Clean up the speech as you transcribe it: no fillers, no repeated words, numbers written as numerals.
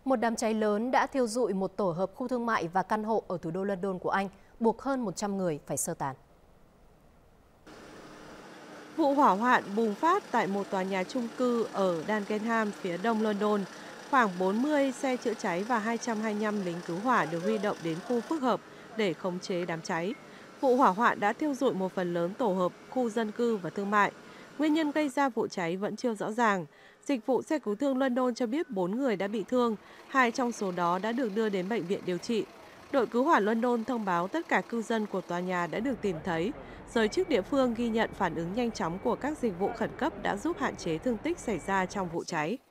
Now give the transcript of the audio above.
Một đám cháy lớn đã thiêu rụi một tổ hợp khu thương mại và căn hộ ở thủ đô London của Anh, buộc hơn 100 người phải sơ tán. Vụ hỏa hoạn bùng phát tại một tòa nhà chung cư ở Dagenham, phía đông London. Khoảng 40 xe chữa cháy và 225 lính cứu hỏa được huy động đến khu phức hợp để khống chế đám cháy. Vụ hỏa hoạn đã thiêu rụi một phần lớn tổ hợp, khu dân cư và thương mại. Nguyên nhân gây ra vụ cháy vẫn chưa rõ ràng. Dịch vụ xe cứu thương London cho biết 4 người đã bị thương, 2 trong số đó đã được đưa đến bệnh viện điều trị. Đội cứu hỏa London thông báo tất cả cư dân của tòa nhà đã được tìm thấy. Giới chức địa phương ghi nhận phản ứng nhanh chóng của các dịch vụ khẩn cấp đã giúp hạn chế thương tích xảy ra trong vụ cháy.